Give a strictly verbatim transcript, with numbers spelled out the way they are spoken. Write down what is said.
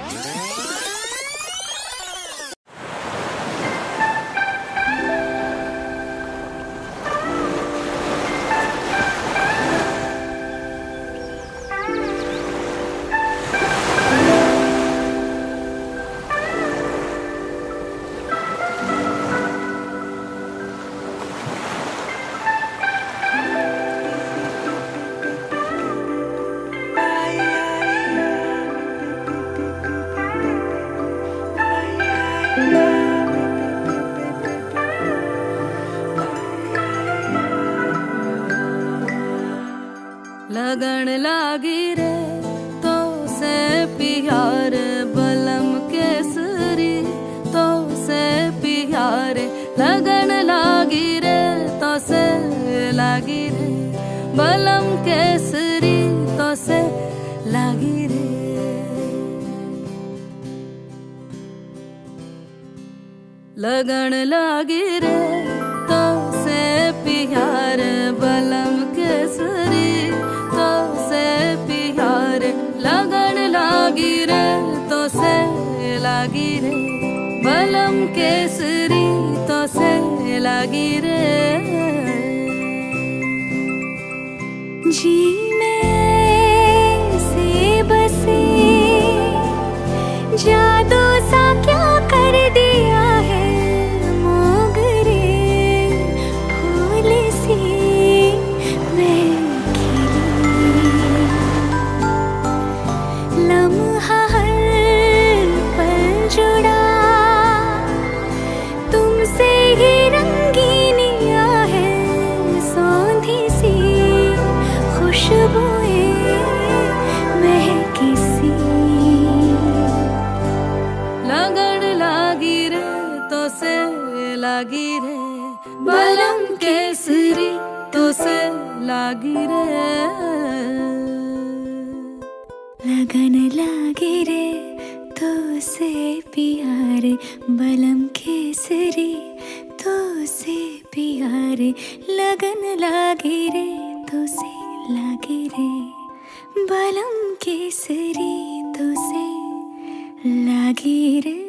लगन लागी रे तो से प्यार बलम केसरी तो से प्यार लगन लागी रे तो से लागी रे बलम केसरी तो से लागी रे लगन लागी रे तो से प्यार बलम केसरी तो से प्यार लगन लागी रे तो से लागी रे बलम केसरी तो से लागी रे जी में से बसे जादू सा क्या कर दिया है मोगरे फूल सी मैं खिली लम्हा हर पल जुड़ा तुमसे ही रंगीनिया है सौंधी सी खुशबुएं महकी सी लगन लागी रे तो से लागी रे बलम केसरी तो से लागी रे लगन लागे रे तो से प्यार बलम केसरी तो से प्यार लगन लागे रे तो से लागे रे बलम केसरी तो से लागे रे।